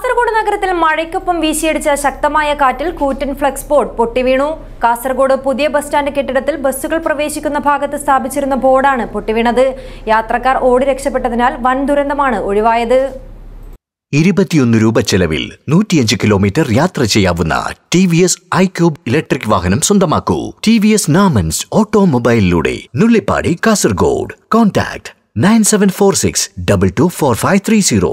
കാസർഗോഡ് നഗരത്തിൽ മഴയ്ക്കൊപ്പം വീശിയടിച്ച ശക്തമായ കാറ്റിൽ കൂറ്റൻ ഫ്ലക്സ് ബോർഡ് പൊട്ടിവീണു. കാസർഗോഡ് പുതിയ ബസ് സ്റ്റാൻഡ് കെട്ടിടത്തിൽ ബസ്സുകൾ പ്രവേശിക്കുന്ന ഭാഗത്ത് സ്ഥാപിച്ചിരുന്ന ബോർഡാണ് പൊട്ടിവീണത്. യാത്രക്കാർ ഓടി രക്ഷപ്പെട്ടതിനാൽ വൻ ദുരന്തമാണ് ഒഴിവായത്. 21 രൂപ ചെലവിൽ 105 കിലോമീറ്റർ യാത്ര ചെയ്യാവുന്ന TVS iQube ഇലക്ട്രിക് വാഹനം സ്വന്തമാക്കൂ. TVS നാമൻസ് ഓട്ടോമൊബൈലിലൂടെ നുള്ളിപ്പാടി കാസർഗോഡ്. കോൺടാക്ട് 9746 224530.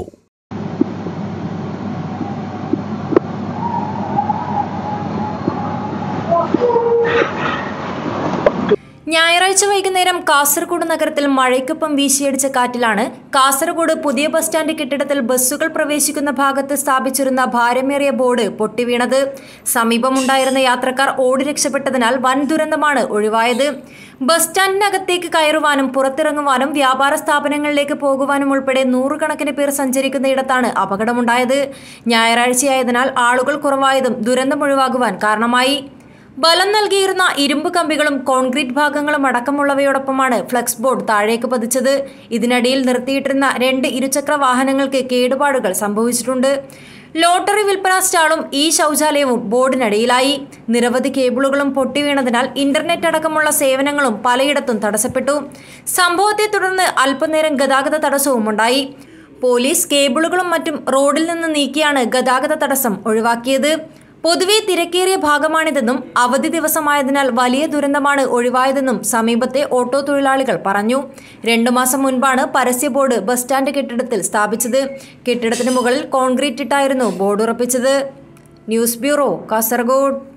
ഞായറാഴ്ച വൈകുന്നേരം കാസർഗോഡ് നഗരത്തിൽ മഴയ്ക്കൊപ്പം വീശിയടിച്ച കാറ്റിലാണ് കാസർഗോഡ് പുതിയ ബസ് സ്റ്റാൻഡ് കെട്ടിടത്തിൽ ബസ്സുകൾ പ്രവേശിക്കുന്ന ഭാഗത്ത് സ്ഥാപിച്ചിരുന്ന ഭാരമേറിയ ബോർഡ് പൊട്ടിവീണത്. സമീപമുണ്ടായിരുന്ന യാത്രക്കാർ ഓടി രക്ഷപ്പെട്ടതിനാൽ വൻ ദുരന്തമാണ് ഒഴിവായത്. ബസ് സ്റ്റാൻഡിനകത്തേക്ക് കയറുവാനും പുറത്തിറങ്ങുവാനും വ്യാപാര സ്ഥാപനങ്ങളിലേക്ക് പോകുവാനും ഉൾപ്പെടെ നൂറുകണക്കിന് പേർ സഞ്ചരിക്കുന്നയിടത്താണ് അപകടമുണ്ടായത്. ഞായറാഴ്ചയായതിനാൽ ആളുകൾ കുറവായതും ദുരന്തം ഒഴിവാകുവാൻ കാരണമായി. ബലം നൽകിയിരുന്ന ഇരുമ്പ് കമ്പികളും കോൺക്രീറ്റ് ഭാഗങ്ങളും അടക്കമുള്ളവയോടൊപ്പമാണ് ഫ്ലക്സ് ബോർഡ് താഴേക്ക് പതിച്ചത്. ഇതിനിടയിൽ നിർത്തിയിട്ടിരുന്ന 2 ഇരുചക്ര വാഹനങ്ങൾക്ക് കേടുപാടുകൾ സംഭവിച്ചിട്ടുണ്ട്. ലോട്ടറി വിൽപ്പന സ്റ്റാളും ശൗചാലയവും ബോർഡിനടിയിലായി. നിരവധി കേബിളുകളും പൊട്ടിവീണതിനാൽ ഇന്റർനെറ്റ് അടക്കമുള്ള സേവനങ്ങളും പലയിടത്തും തടസ്സപ്പെട്ടു. സംഭവത്തെ തുടർന്ന് അല്പനേരം ഗതാഗത തടസ്സവും ഉണ്ടായി. പോലീസ് കേബിളുകളും മറ്റും റോഡിൽ നിന്ന് നീക്കിയാണ് ഗതാഗത തടസ്സം ഒഴിവാക്കിയത്. പൊതുവെ തിരക്കേറിയ ഭാഗമാണിതെന്നും അവധി ദിവസമായതിനാൽ വലിയ ദുരന്തമാണ് ഒഴിവായതെന്നും സമീപത്തെ ഓട്ടോ തൊഴിലാളികൾ പറഞ്ഞു. 2 മാസം മുൻപാണ് പരസ്യ ബോർഡ് ബസ് സ്റ്റാൻഡ് കെട്ടിടത്തിൽ സ്ഥാപിച്ചത്. കെട്ടിടത്തിന് മുകളിൽ കോൺക്രീറ്റ് ഇട്ടായിരുന്നു ബോർഡ് ഉറപ്പിച്ചത്. News bureau, Kasaragod.